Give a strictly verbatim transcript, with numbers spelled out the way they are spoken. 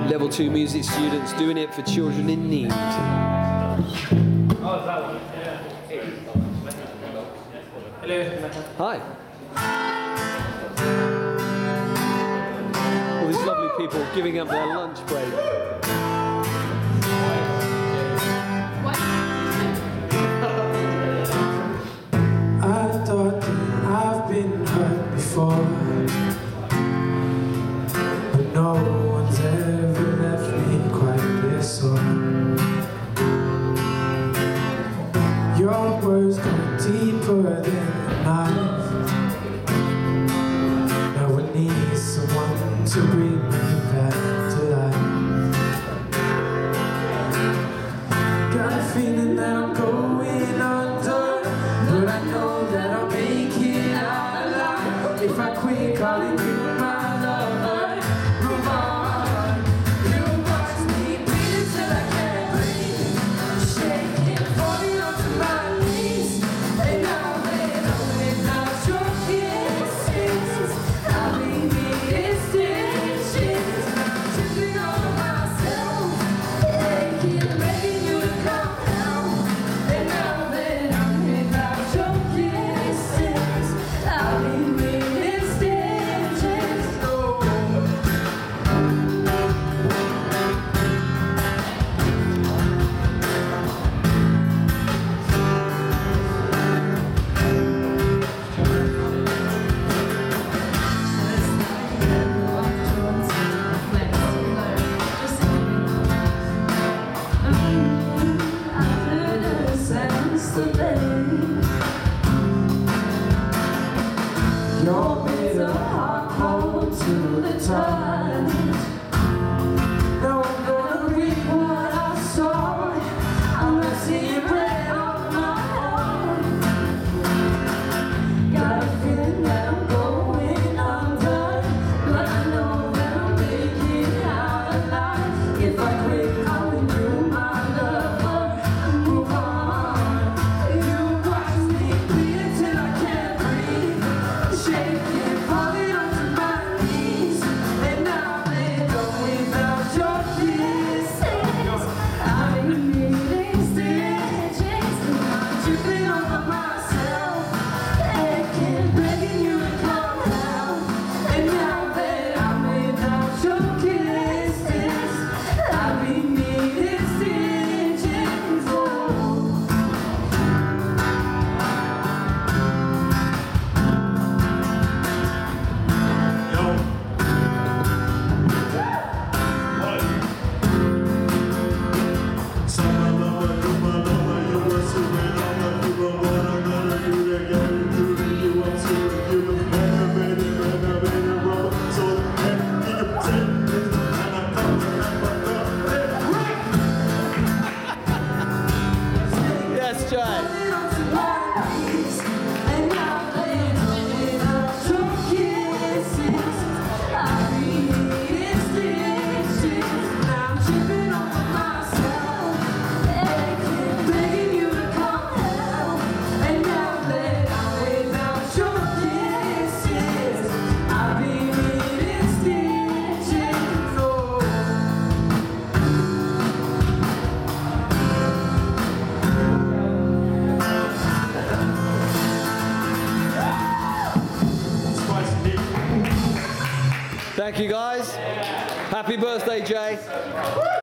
level two music students doing it for children in need. Hi. All these lovely people giving up their lunch break. I thought that I've been hurt before, but no one's ever left me quite this sore. Your words go deeper than a knife. Now I need someone to bring me back to life. Got a feeling that I'm going under, but I know that I'll make it out alive if I quit calling you my lover. Move on. You watch me bleed till I can't breathe, shaking, falling onto my knees. And now that I'm without your kisses, I'll be needing stitches, tripping over myself, aching, begging you to come help. And now that I'm without your kisses, I'll be needing stitches. Oh. Your bitter heart cold to the touch. Now I'm gonna reap what I saw. I'm not seeing red on my own. Got a feeling that I'm going under, but I know that I'll make it out alive if I quit calling you my lover. Move on. You watch me bleed till I can't breathe, shaking, falling onto my knees. And now they go without your kisses, I've been needing stitches, tripping over myself, aching, begging you to come help. And now that I'm without your kisses, I've been needing stitches. Oh. Yes, Jay. Thank you, guys. Happy birthday, Jay.